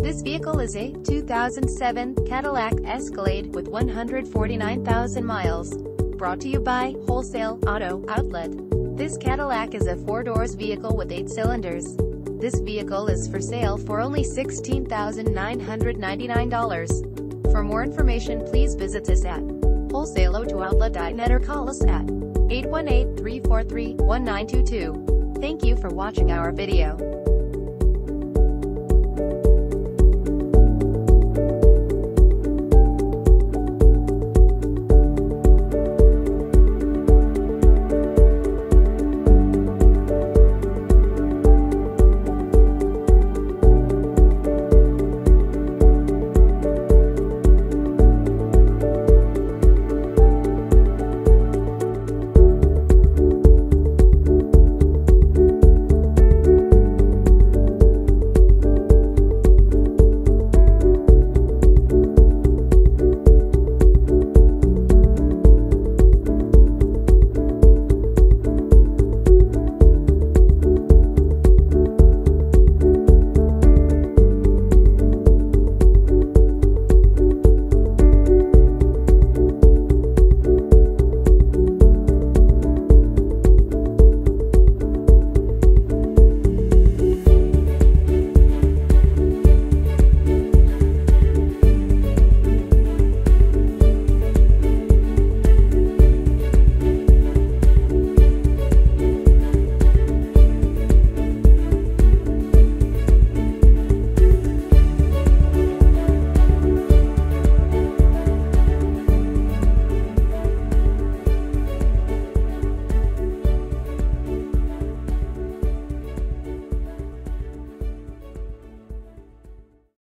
This vehicle is a 2007 Cadillac Escalade with 149,000 miles. Brought to you by Wholesale Auto Outlet. This Cadillac is a 4-doors vehicle with 8 cylinders. This vehicle is for sale for only $16,999. For more information, please visit us at wholesaleautooutlet.net or call us at 818-343-1922. Thank you for watching our video.